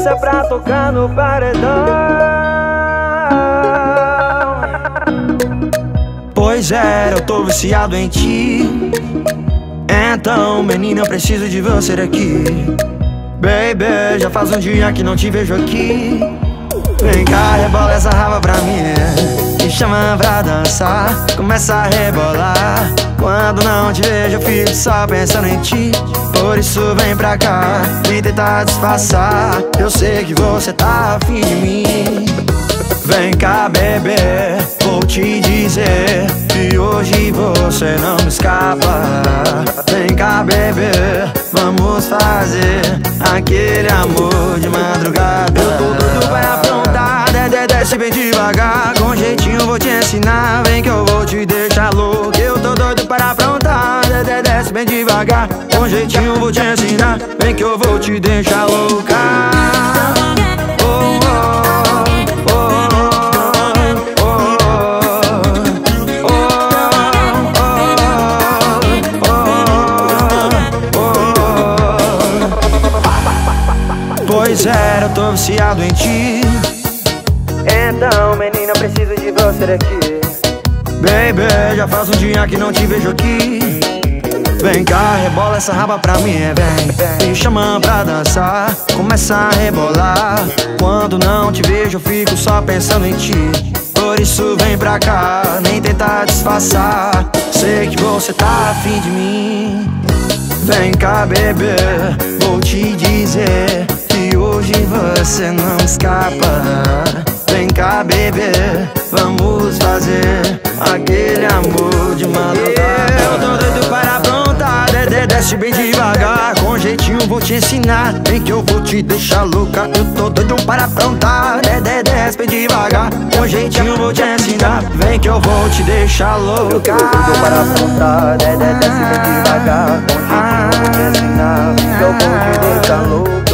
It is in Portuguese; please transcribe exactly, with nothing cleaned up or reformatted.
Isso é pra tocar no paredão. Pois é, eu tô viciado em ti. Então, menina, eu preciso de você aqui. Baby, já faz um dia que não te vejo aqui. Vem cá, rebola essa raba pra mim. Me chama pra dançar, começa a rebolar. Quando não te vejo eu fico só pensando em ti. Por isso vem pra cá, me tentar disfarçar. Eu sei que você tá afim de mim. Vem cá, bebê, vou te dizer que hoje você não me escapa. Vem cá, bebê, vamos fazer aquele amor de madrugada. Eu tô doido pra aprontar, Dedé, desce bem devagar. Com jeitinho vou te ensinar, vem que eu vou te deixar louco. Eu tô doido para aprontar, Dedé, desce bem devagar. Com jeitinho vou te ensinar, vem que eu vou te deixar louca. Pois é, eu tô viciado em ti. Então, menina, eu preciso de você aqui. Baby, já faz um dia que não te vejo aqui. Vem cá, rebola essa raba pra mim, vem. Me chama pra dançar, começa a rebolar. Quando não te vejo eu fico só pensando em ti. Por isso vem pra cá, nem tentar disfarçar. Sei que você tá afim de mim. Vem cá, bebê, vou te dizer que hoje você não escapa. Vem cá, bebê, vamos fazer aquele amor de madrugada. Eu tô doido para aprontar, Dedé, desce bem devagar. Com jeitinho vou te ensinar, vem que eu vou te deixar louca. Eu tô doido para aprontar, Dedé, desce bem devagar. Com jeitinho vou te ensinar, vem que eu vou te deixar louca. Eu tô doido para aprontar, Dedé, desce bem devagar. Com jeitinho vou te ensinar, vem que eu vou te deixar louca.